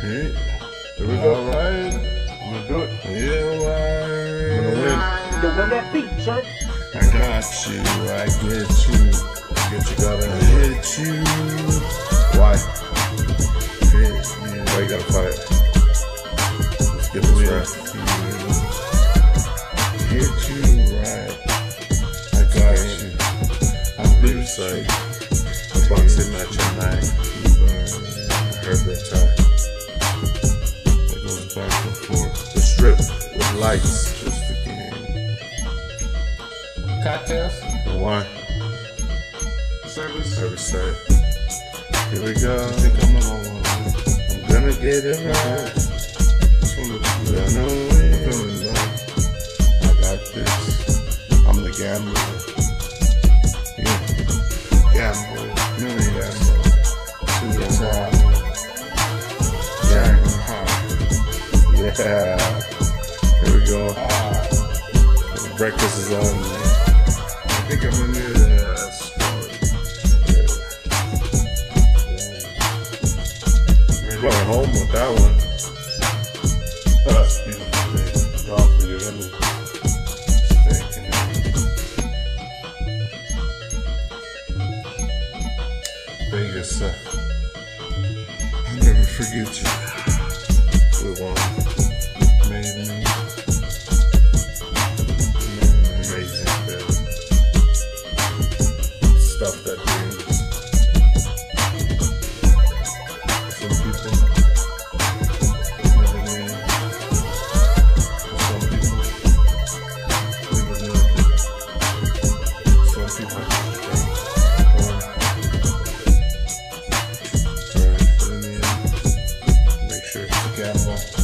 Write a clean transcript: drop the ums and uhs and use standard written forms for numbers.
Here we go. All right. I'm gonna do it. Yeah, right. I'm gonna win. You win that beat, son. I got you. I get you. Get you got I it. hit you. Why? Hit me. Why you gotta fight? Let's get this right. Hit you right. I got you. I Big hit side. you. A boxing match at night. I heard that time. It goes back and forth. The strip with lights. Just a game. Cocktails. Why? Service. Every side. Here we go. I think I'm gonna win. I'm gonna get it right. This one looks good. I know I'm it. feeling love. I got this. I'm the gambler. Yeah. Gamble. Millions. To the top. Shining hard. Yeah. Here we go. Breakfast is on. I think I'm in the story. Going home with that one. That's beautiful day. God for you. Let me. Vegas. I'll never forget you. We won. Made me. Amazing feeling. Stuff that dreams. Some people never win. Some people never know. Some people Make sure. gamble.